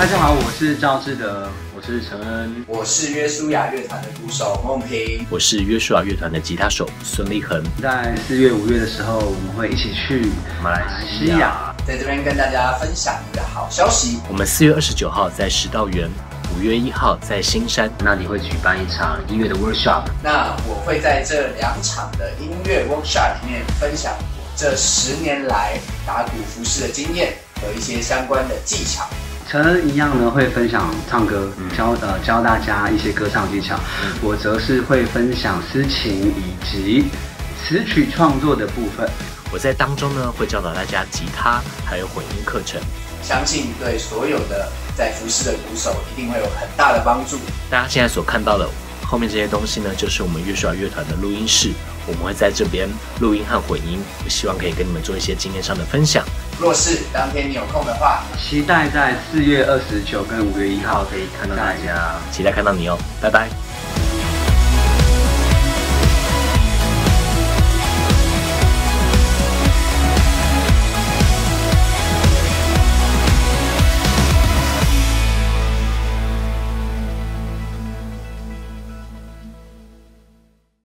大家好，我是赵志德， 我是陈恩， 我是约书亚乐团的鼓手孟平， 我是约书亚乐团的吉他手孙立恒。 在4月、5月的时候，我们会一起去马来西亚， 在这边跟大家分享一个好消息。 我们4月29号在石道园，5月1号在新山， 那里会举办一场音乐的 workshop。 那我会在这2场的音乐 workshop 里面分享我这10年来打鼓服饰的经验和一些相关的技巧。 陈恩一样呢，会分享唱歌，教大家一些歌唱技巧。我则是会分享司琴以及词曲创作的部分。 我在当中呢会教导大家吉他还有混音课程， 相信对所有的在服饰的鼓手一定会有很大的帮助。 大家现在所看到的后面这些东西呢，就是我们约书亚乐团的录音室，我们会在这边录音和混音，我希望可以跟你们做一些经验上的分享。 若是当天你有空的话， 期待在4月29跟5月1号可以看到大家， 期待看到你哦，拜拜。